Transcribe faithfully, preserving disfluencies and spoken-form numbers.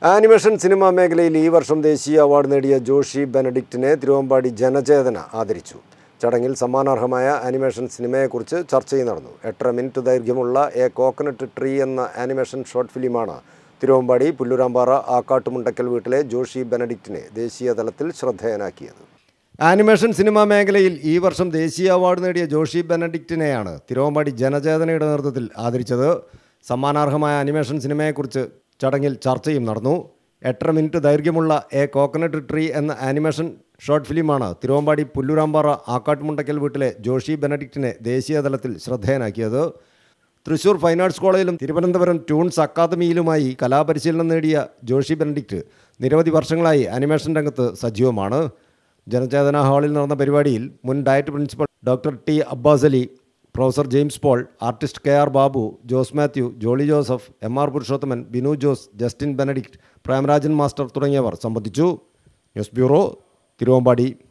Animation cinema മേഖലയിൽ ഈ വർഷം ദേശീയ അവാർഡ് നേടിയ ജോഷി ബെനഡിക്റ്റിനെ തിരുവമ്പാടി ജനചേതന ആദരിച്ചു. ചടങ്ങിൽ സമ്മാനാർഹമായ ആനിമേഷൻ സിനിമയെക്കുറിച്ച് ചർച്ചയും നടന്നു. എട്ടര മിനിറ്റ് ദൈർഘ്യമുള്ള എ കോക്കനട്ട് ട്രീ എന്ന ആനിമേഷൻ ഷോർട്ട് ഫിലിമാണ് തിരുവമ്പാടി പുല്ലൂരാമ്പാറ ആക്കാട്ടുമുണ്ടക്കൽ വീട്ടിലെ ജോഷി ബെനഡിക്റ്റിനെ ദേശീയ തലത്തിൽ ശ്രദ്ധേയനാക്കിയത്. ആനിമേഷൻ സിനിമാ മേഖലയിൽ ഈ വർഷം ദേശീയ അവാർഡ് നേടിയ ജോഷി ബെനഡിക്റ്റിനെയാണ് തിരുവമ്പാടി ജനചേതനയുടെ നേതൃത്വത്തിൽ ആദരിച്ചത്. സമ്മാനാർഹമായ ആനിമേഷൻ സിനിമയെക്കുറിച്ച് ചടങ്ങിൽ ചർച്ചയും നടന്നു. എട്ടര മിനിറ്റ് ദൈർഘ്യമുള്ള എ കോക്കനട്ട് ട്രീ എന്ന ആനിമേഷൻ ഷോർട്ട് ഫിലിമാണ് തിരുവമ്പാടി പുല്ലൂരാമ്പാറ ആക്കാട്ടുമുണ്ടക്കൽ വീട്ടിലെ ജോഷി ബെനഡിക്റ്റിനെ ദേശീയ തലത്തിൽ ശ്രദ്ധേയനാക്കിയത്. തൃശൂർ ഫൈൻ ആർട്സ് കോളേജിലും തിരുവനന്തപുരം ട്യൂൺസ് അക്കാദമിയിലുമായി കലാപരിശീലനം നേടിയ ജോഷി ബെനഡിക്റ്റ് നിരവധി വർഷങ്ങളായി ആനിമേഷൻ രംഗത്ത് സജീവമാണ്. ജനചേതന ഹാളിൽ നടന്ന പരിപാടിയിൽ മുൻ DIET principal doctor T Abbas Ali, professor James Paul, artist K R Babu, Jose Mathew, Jolly Joseph, M R Purushothaman, Binu Jose, Justin Benedict, Premarajan master തുടങ്ങിയവർ സംബന്ധിച്ചു. News bureau, Thiruvambady.